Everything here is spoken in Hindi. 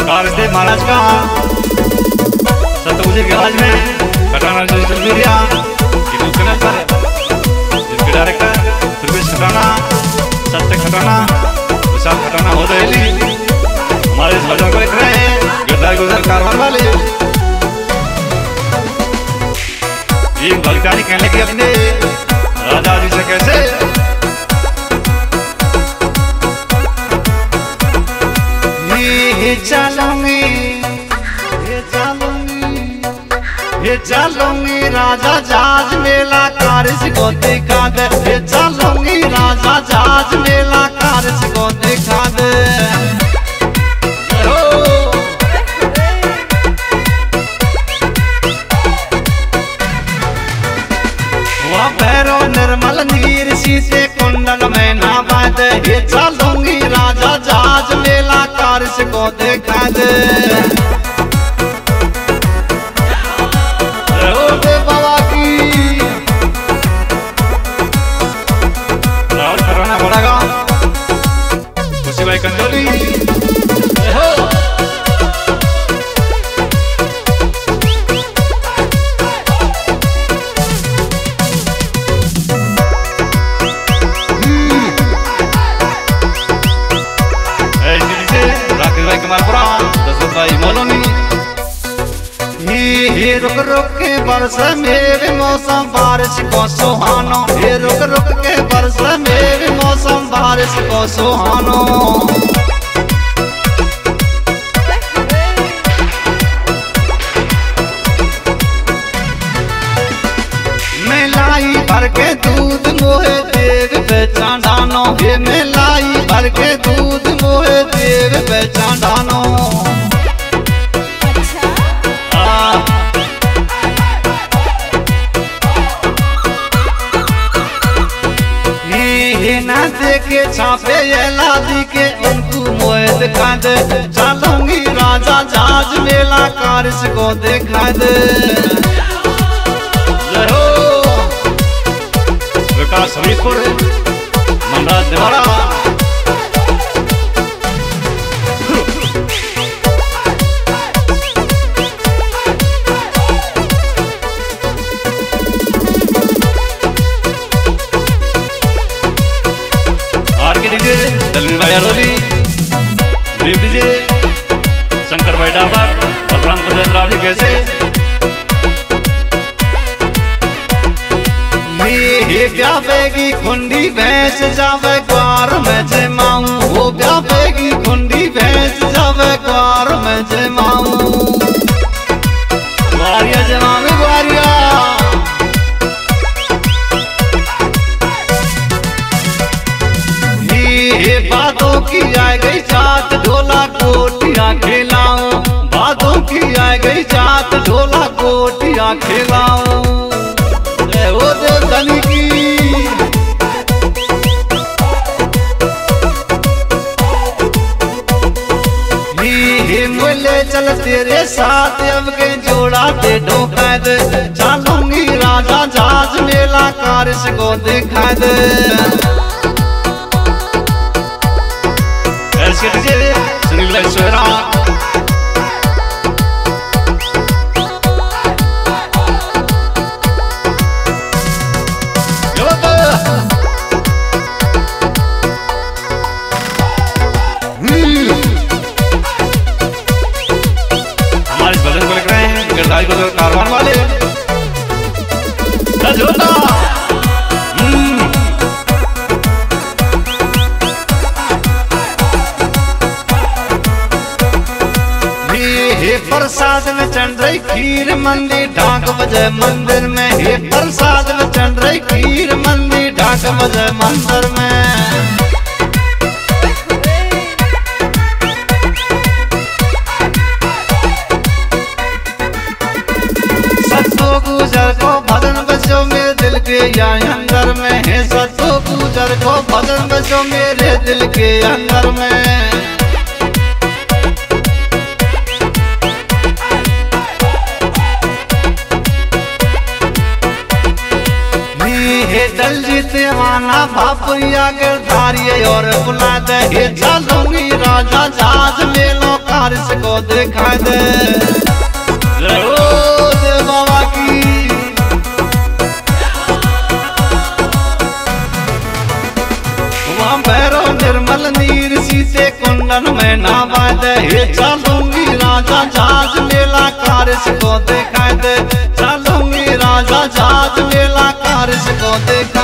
प्रकार से महाराज का सतगुजर के राज में खटाना जो चल भी रहा चैनल पर जिसके डायरेक्टर प्रवेश खटाना, सत्य खटाना, विशाल खटाना हो रहे हमारे इस भजन को लिख रहे हैं गिरधारी गुजर कारवान वाले। ये भक्तानी कहने की अपने राजा जी से कैसे ये चलूंगी राजा जहाज मेला कारिश को दिखा दे, ये चलूंगी राजा जहाज मेला कारिश को दिखा दे। वह भैरो निर्मल नीर शीशे कुंडल में नहा दे, ये चलूंगी राजा जहाज मेला कारिश को दिखा दे। बाबा की रावण खटाना पड़ेगा खुशी भाई कंजोली राकेश भाई कमालपुरा, दशरथ भाई मोलोनी। हे रुक रुक के बरस मेरे मौसम बारिश को सुहानो, हे रुक रुक के बरस मेरे मौसम बारिश को सुहानो। मिलाई भर के दूध मोहे देव बेचा डानो, हे मिलाई भर के दूध मोहे देव बेचा डानो। ना देखे छापे ये लादी के उनको मोए दिखा दे, चलूंगी राजा जहाज मेला कारिश को दिखा दे। जय हो विकास हमीरपुर मनराज देवाड़ा। दलवीर भाई अरोली, देव डीजे, शंकर भाई डाबर, बलराम प्रदेश जी कैसे। ये ब्यापेगी खुंडी भैंस जावे ग्वार में जमाऊं, वो ब्यापेगी खुंडी भैंस जावे ग्वार में जमाऊं। ग्वारिया जमावे ग्वारिया बातों की आ गई जात ढोला कोटियां खिलाऊं, बातों की आ गई जात ढोला कोटियां खिलाऊं। वो देवधनी की मिले चल तेरे साथ अब के जोड़ा दे ढोका दे, चलूंगी राजा जहाज मेला कारिश को दिखा दे। सुनील भाई सोहरा, हमारे इस भजन को लिख रहे हैं गिरधारी गुजर कारवान वाले। प्रसाद में चढ़ रही खीर मंदिर ढाक बजे मंदिर में, हे प्रसाद में चढ़ रही खीर मंदिर ढाक बजे मंदिर में। सत्तो गुजर को भजन बजो मेरे दिल के अंदर में, हे सत्तो गुजर को भजन बजो मेरे दिल के अंदर में। दलजीत देवाना बापुरिया गिरधारिये और बुला दे। ये चलूंगी राजा जहाज मेलो कारिश को दिखा दे। जय बाबा की। वहाँ भैरो निर्मल नीर सीते कुंडन में नहा दे। ये चलूंगी राजा जहाज मेला कारिश को दिखा दे। चलूंगी राजा जहाज मेला कारिश को दिखा